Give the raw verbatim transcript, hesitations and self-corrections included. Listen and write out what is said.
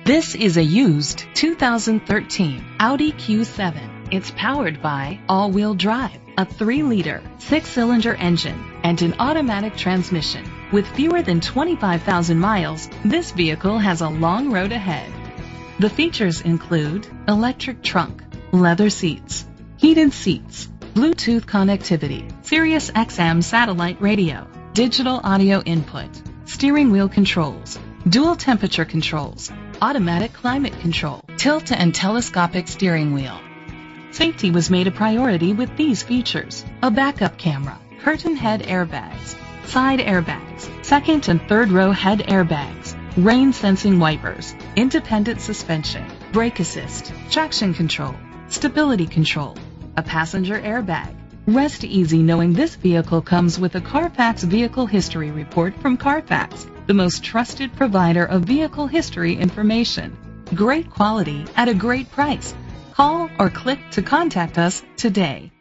This is a used two thousand thirteen Audi Q seven. It's powered by all-wheel drive, a three liter, six-cylinder engine, and an automatic transmission. With fewer than twenty-five thousand miles, this vehicle has a long road ahead. The features include electric trunk, leather seats, heated seats, Bluetooth connectivity, Sirius X M satellite radio, digital audio input, steering wheel controls, dual temperature controls, automatic climate control, tilt and telescopic steering wheel. Safety was made a priority with these features: a backup camera, curtain head airbags, side airbags, second and third row head airbags, rain sensing wipers, independent suspension, brake assist, traction control, stability control, a passenger airbag. Rest easy knowing this vehicle comes with a Carfax Vehicle History Report from Carfax, the most trusted provider of vehicle history information. Great quality at a great price. Call or click to contact us today.